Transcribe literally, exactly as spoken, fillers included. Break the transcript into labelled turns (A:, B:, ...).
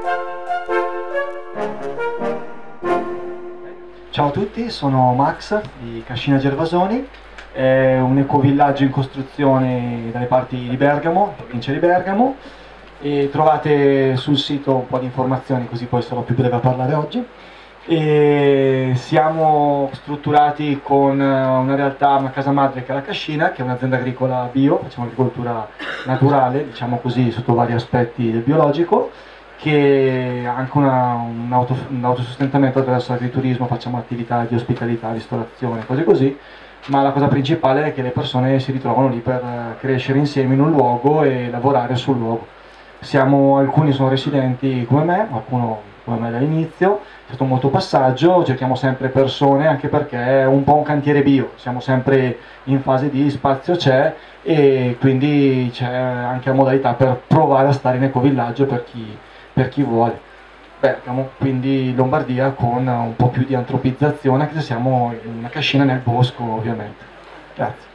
A: Ciao a tutti, sono Max di Cascina Gervasoni, è un ecovillaggio in costruzione dalle parti di Bergamo, provincia di Bergamo, e trovate sul sito un po' di informazioni, così poi sarò più breve a parlare oggi. E siamo strutturati con una realtà, una casa madre che è la Cascina, che è un'azienda agricola bio, facciamo agricoltura naturale, diciamo così, sotto vari aspetti del biologico, che ha anche una, un, auto, un autosostentamento attraverso l'agriturismo, facciamo attività di ospitalità, ristorazione, cose così, ma la cosa principale è che le persone si ritrovano lì per crescere insieme in un luogo e lavorare sul luogo. Siamo, alcuni sono residenti come me, qualcuno come me dall'inizio, è stato molto passaggio, cerchiamo sempre persone, anche perché è un po' un cantiere bio, siamo sempre in fase di spazio c'è e quindi c'è anche la modalità per provare a stare in ecovillaggio per chi, per chi vuole. Bergamo, quindi Lombardia, con un po' più di antropizzazione, anche se siamo in una cascina nel bosco ovviamente. Grazie.